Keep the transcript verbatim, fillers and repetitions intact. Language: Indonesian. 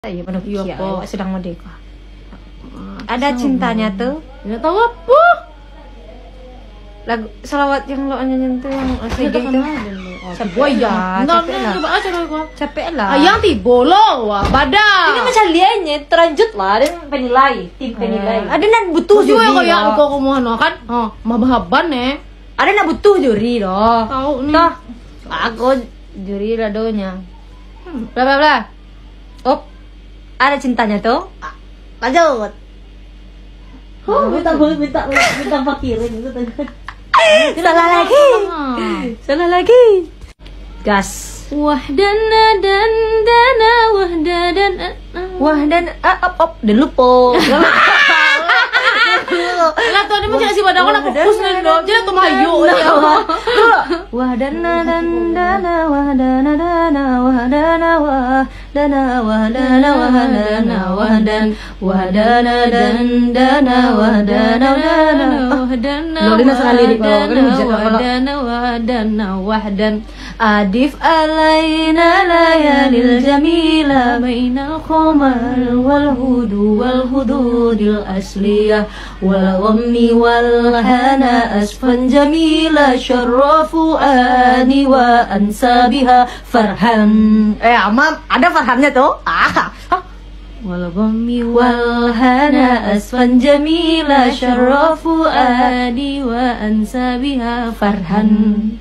Iya penuh Iya, kia, po. awak sedang merdeka. Ada cintanya tuh. Nggak tahu apa. Lagu selawat yang lo nyanyiin tuh yang segeh itu. Capek ya, Enggak, capek enggak, lah. coba aja kau. Capek lah. Ayang tibo lo, wah, badak. Ini macam lianya terlanjut lah dan penilai, tim penilai. Ada nak butuh Tuh juga juri kayak loh. kau kau mau kan? Oh, mabahaban eh. Ada nak butuh juri loh. Tahu nih. Toh, aku juri radonya. Hmm, bla bla bla. Oh, ada cintanya tuh. Ah, lanjut. Oh, minta boleh minta minta fakirin itu tadi. Salah lagi. Salah lagi. Gas. Wahdana dan dana wahdadan. Wah dan ah, op op dan lupa. Lah tuh ada macam si badak nak fokus nih dong. Jadi tuh mayu ya. Wah dana dan dana wah dana dana wah dana wah dana wah dana wah dana wah dan wah dana dan dana wah dana dana. Lolina salah lirik bawah kan hujat apa Wahdana wahdana wahdan. Adif alaina layalil jamila bainal qamar wal hudu wal hududil asliyah wal ghammi wal hana asfan jamila syarrafu ani wa ansabiha farhan. Eh amam ada farhannya tuh. Ah. Wal ghammi wal hana asfan jamila syarrafu ani wa ansabiha farhan.